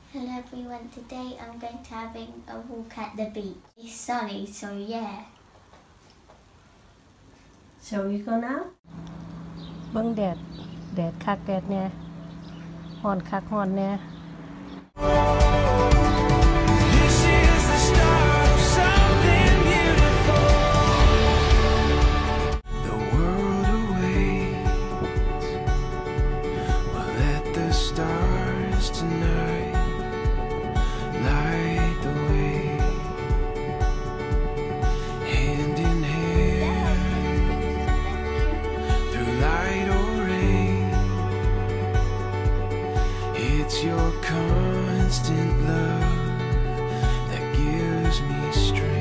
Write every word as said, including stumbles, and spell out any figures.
Hello everyone, today I'm going to having a walk at the beach. It's sunny, so yeah. Shall we go now? เบิ่งแดดแดดคักแดดแน่ร้อนคักร้อนแน่ This is the start of something beautiful. The world awaits. We'll let the stars tonight light the way. Hand in hand through light or rain. It's your constant love that gives me strength.